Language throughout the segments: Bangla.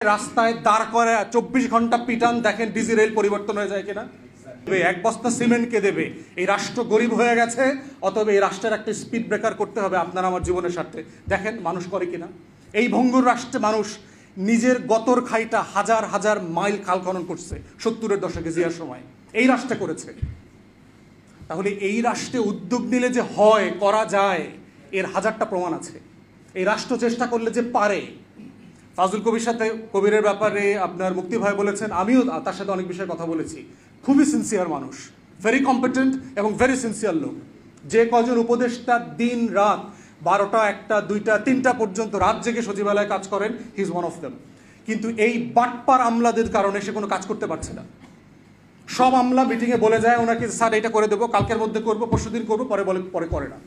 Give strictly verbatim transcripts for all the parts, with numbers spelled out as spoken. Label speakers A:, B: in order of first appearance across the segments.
A: রাস্তায় দাঁড় করে চব্বিশ ঘন্টা পিটান, দেখেন ডিজি রেল পরিবর্তন হয়ে যায় কিনা। এক বস্তা সিমেন্ট কে দেবে? এই রাষ্ট্র গরিব হয়ে গেছে, অতএব এই রাষ্ট্রের একটা স্পিড ব্রেকার করতে হবে আপনার আমার জীবনের স্বার্থে। দেখেন মানুষ করে কিনা। এই ভঙ্গুর রাষ্ট্রে মানুষ নিজের গতর খাইটা হাজার হাজার মাইল খাল খনন করছে সত্তরের দশকে জিয়ার সময়, এই রাষ্ট্রে করেছে। তাহলে এই রাষ্ট্রে উদ্যোগ নিলে যে হয়, করা যায়, এর হাজারটা প্রমাণ আছে। এই রাষ্ট্র চেষ্টা করলে যে পারে। ফাজুল কবির সাথে কবিরের ব্যাপারে আপনার মুক্তি ভাই বলেছেন, আমিও তার সাথে অনেক বিষয়ে কথা বলেছি। খুবই সিনসিয়ার মানুষ, ভেরি কম্পিটেন্ট এবং ভেরি সিনসিয়ার লোক। যে কজন উপদেষ্টা দিন রাত বারোটা একটা দুইটা তিনটা পর্যন্ত রাত জেগে সচিবালয়ে কাজ করেন, he is one of them. কিন্তু এই বাটপার আমলাদের কারণে সে কোনো কাজ করতে পারছে না। সব আমলা মিটিংয়ে বলে যায় ওনাকে, স্যার এটা করে দেবো, কালকের মধ্যে করবো, পরশুদিন করবো, পরে বলে পরে করে না।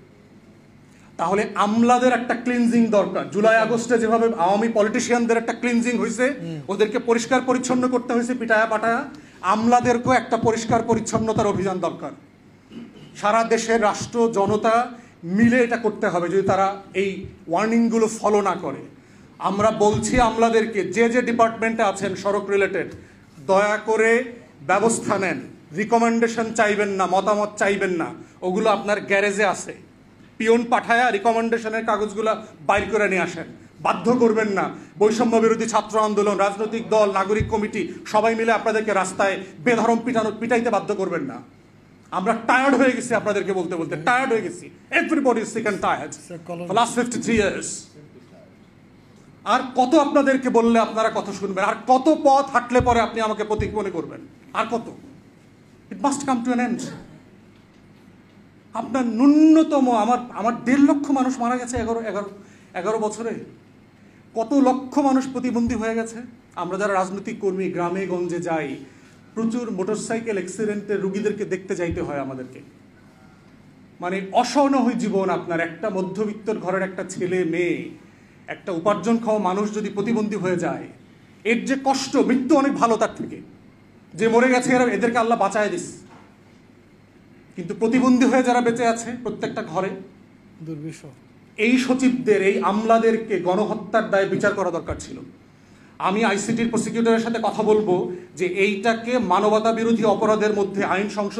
A: তাহলে আমলাদের একটা ক্লিনজিং দরকার। জুলাই আগস্টে যেভাবে আওয়ামী পলিটিশিয়ানদের একটা ক্লিনজিং হয়েছে, ওদেরকে পরিষ্কার পরিচ্ছন্ন করতে হয়েছে পিটায়া পাটায়া, আমলাদেরকেও একটা পরিষ্কার পরিচ্ছন্নতার অভিযান দরকার। সারা দেশের রাষ্ট্র জনতা মিলে এটা করতে হবে যদি তারা এই ওয়ার্নিংগুলো ফলো না করে। আমরা বলছি আমলাদেরকে, যে যে ডিপার্টমেন্টে আছেন সড়ক রিলেটেড, দয়া করে ব্যবস্থা নেন। রিকমেন্ডেশন চাইবেন না, মতামত চাইবেন না, ওগুলো আপনার গ্যারেজে আছে। পিয়ন পাঠায়া রিকমেন্ডেশনের কাগজগুলো বাইর করে নিয়ে আসেন। বাধ্য করবেন না। বৈষম্য বিরোধী ছাত্র আন্দোলন, রাজনৈতিক দল, নাগরিক কমিটি সবাই মিলে আপনাদেরকে রাস্তায় বেধরম পিটানো পিটাইতে বাধ্য করবেন না। আমরা টায়ার্ড হয়ে গেছি আপনাদেরকে বলতে বলতে, টায়ার্ড হয়ে গেছি। Everybody is sick and tired for last fifty three years. আর কত আপনাদেরকে বললে আপনারা কথা শুনবেন? আর কত পথ হাঁটলে পরে আপনি আমাকে প্রতীক মনে করবেন? আর কত? It must come to an end. আপনার ন্যূনতম, আমার আমার দেড় লক্ষ মানুষ মারা গেছে এগারো এগারো এগারো বছরে। কত লক্ষ মানুষ প্রতিবন্ধী হয়ে গেছে। আমরা যারা রাজনৈতিক কর্মী গ্রামে গঞ্জে যাই, প্রচুর মোটরসাইকেল অ্যাক্সিডেন্টের রুগীদেরকে দেখতে যাইতে হয় আমাদেরকে। মানে অসহনীয় জীবন আপনার। একটা মধ্যবিত্তর ঘরের একটা ছেলে মেয়ে, একটা উপার্জন খাওয়া মানুষ যদি প্রতিবন্ধী হয়ে যায়, এর যে কষ্ট, মৃত্যু অনেক ভালো তার থেকে। যে মরে গেছে এরা, এদেরকে আল্লাহ বাঁচায় দিস। কিন্তু প্রতিবন্ধী হয়ে যারা বেঁচে আছে প্রত্যেকটা ঘরে,
B: দুর্বিষহ।
A: এই সচিবদের, এই আমলাদেরকে গণহত্যার দায়ে বিচার করা দরকার ছিল। আমি আইসিটির প্রসিকিউটরের সাথে কথা বলবো যে এইটাকে মানবতা বিরোধী অপরাধের মধ্যে আইন সংশোধন